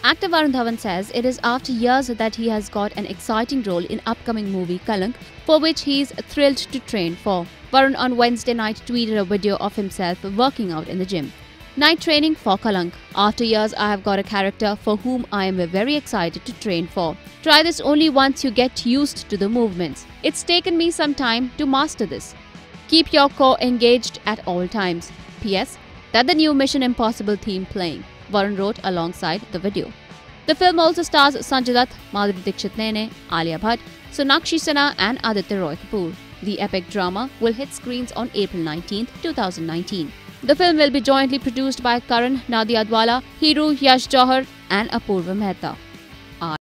Actor Varun Dhawan says it is after years that he has got an exciting role in upcoming movie Kalank, for which he is thrilled to train for. Varun on Wednesday night tweeted a video of himself working out in the gym. Night training for Kalank. After years, I have got a character for whom I am very excited to train for. Try this only once you get used to the movements. It's taken me some time to master this. Keep your core engaged at all times. P.S. That the new Mission Impossible theme playing, Varun wrote alongside the video. The film also stars Sanjay Dutt, Madhuri Dixit Nene, Alia Bhatt, Sonakshi Sinha and Aditya Roy Kapoor. The epic drama will hit screens on April 19, 2019. The film will be jointly produced by Karan, Nadia Adwala, Hiru, Yash Johar and Apurva Mehta.